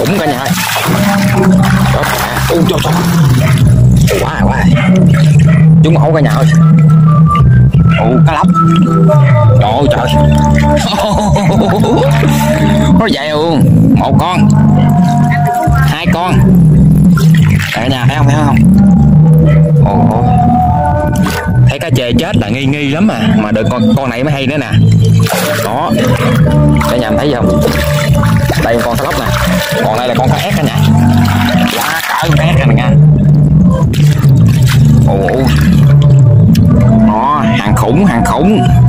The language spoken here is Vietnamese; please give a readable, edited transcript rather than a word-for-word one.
khủng cả nhà ơi. Trời, quá chúng mẫu cả nhà ơi. Cá lóc. Trời ơi trời. Nó vậy luôn. Một con, hai con cả nhà, thấy không? Thấy cá chê chết là nghi lắm mà được con này mới hay nữa nè. Đó cả nhà thấy không, đây con cá lóc nè, còn đây là con cá ép cả nhà, quá cỡ cá ép này nha. Đó, hàng khủng